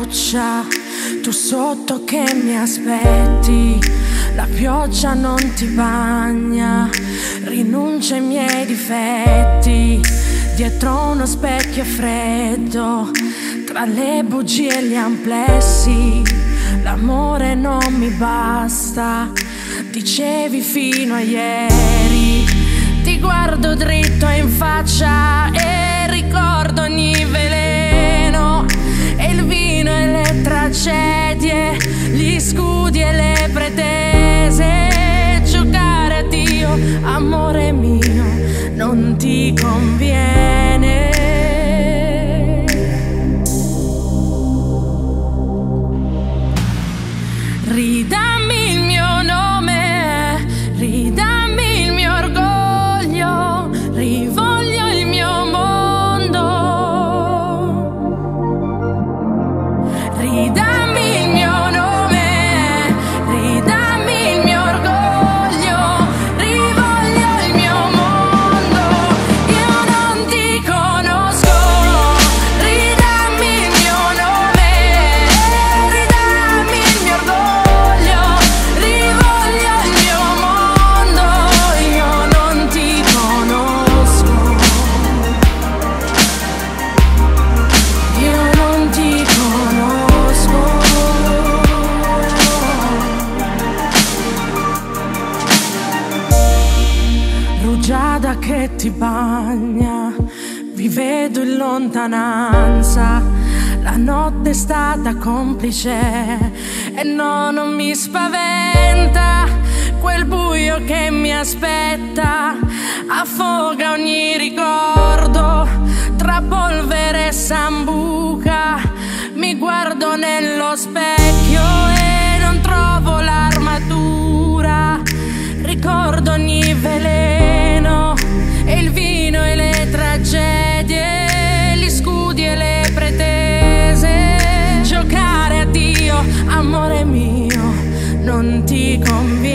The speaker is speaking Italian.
pioggia, tu sotto che mi aspetti. La pioggia non ti bagna, rinuncia ai miei difetti. Dietro uno specchio freddo, tra le bugie e gli amplessi, l'amore non mi basta, dicevi fino a ieri. Ti guardo dritto in faccia e ricordo ogni veleno, e il vino e le tragedie, gli scudi e le pretese. Giocare a Dio, amore mio, non ti conviene. Ridammi il mio nome, ridammi il mio orgoglio, rivoglio il mio mondo. Ridammi il mio nome, ridammi il mio orgoglio, rivoglio il mio mondo. Io non ti conosco, ridammi il mio nome, ridammi il mio orgoglio, rivoglio il mio mondo. Io non ti conosco, io non ti conosco. Rugiada che ti bagna, vi vedo in lontananza. La notte è stata complice e no, non mi spaventa. Quel buio che mi aspetta affoga ogni ricordo. Tra polvere e sambuca mi guardo nello specchio e non trovo l'armatura. Ricordo ogni veleno, e il vino e le tragedie, gli scudi e le pretese. Giocare a Dio, amore mio, non ti conviene.